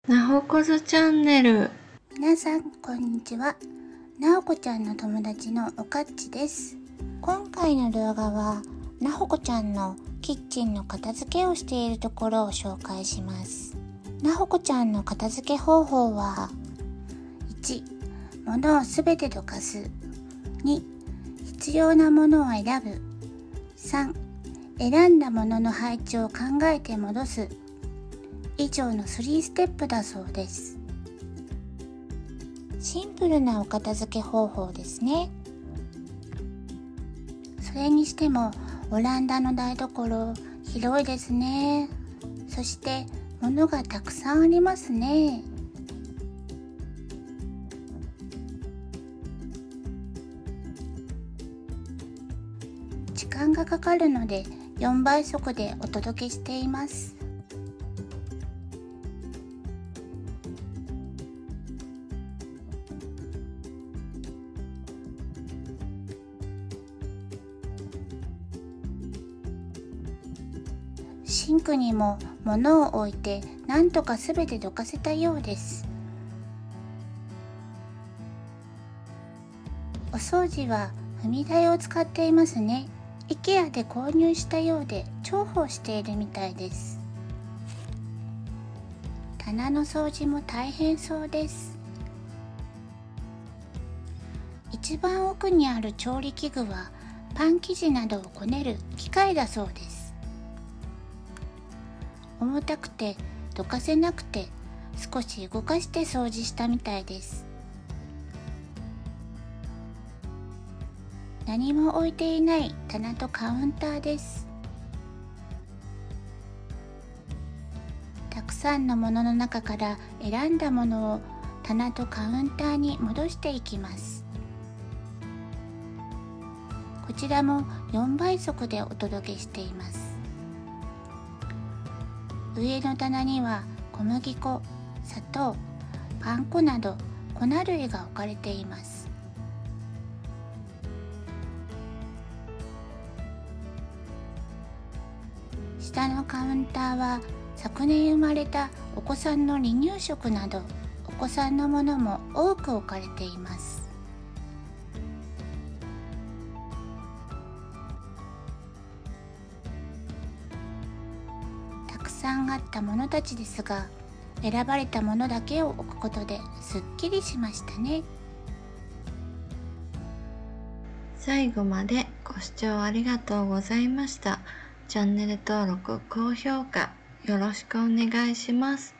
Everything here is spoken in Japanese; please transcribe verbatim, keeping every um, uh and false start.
なほこずチャンネル。 皆さんこんにちは。なおこちゃんの友達のおかっちです。今回の動画はなほこちゃんのキッチンの片付けをしているところを紹介します。なほこちゃんの片付け方法は、いち、物をすべてどかす。に、必要なものを選ぶ。さん、選んだものの配置を考えて戻す。以上のさんステップだそうです。シンプルなお片付け方法ですね。それにしてもオランダの台所広いですね。そして物がたくさんありますね。時間がかかるのでよんばい速でお届けしています。シンクにも物を置いてなんとかすべてどかせたようです。お掃除は踏み台を使っていますね。IKEA で購入したようで重宝しているみたいです。棚の掃除も大変そうです。一番奥にある調理器具はパン生地などをこねる機械だそうです。重たくてどかせなくて少し動かして掃除したみたいです。何も置いていない棚とカウンターです。たくさんのものの中から選んだものを棚とカウンターに戻していきます。こちらもよんばい速でお届けしています。上の棚には小麦粉、砂糖、パン粉など粉類が置かれています。下のカウンターは昨年生まれたお子さんの離乳食などお子さんのものも多く置かれています。たくさんあったものたちですが、選ばれたものだけを置くことですっきりしましたね。 最後までご視聴ありがとうございました。チャンネル登録、高評価よろしくお願いします。